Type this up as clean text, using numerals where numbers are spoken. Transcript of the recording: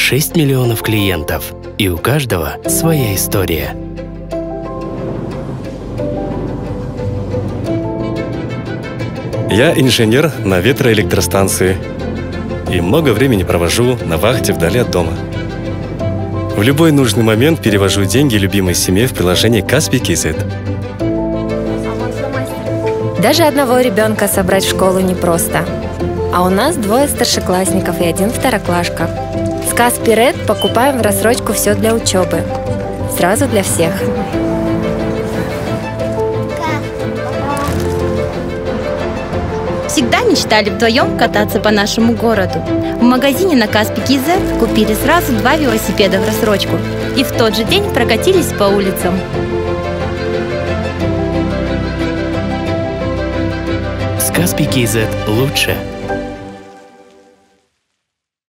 6 миллионов клиентов, и у каждого своя история. Я инженер на ветроэлектростанции и много времени провожу на вахте вдали от дома. В любой нужный момент перевожу деньги любимой семье в приложении Kaspi.kz. Даже одного ребенка собрать в школу непросто. А у нас 2 старшеклассников и 1 второклашка. С Kaspi.Red покупаем в рассрочку все для учебы. Сразу для всех. Всегда мечтали вдвоем кататься по нашему городу. В магазине на Kaspi.kz купили сразу 2 велосипеда в рассрочку и в тот же день прокатились по улицам. С Kaspi.kz лучше.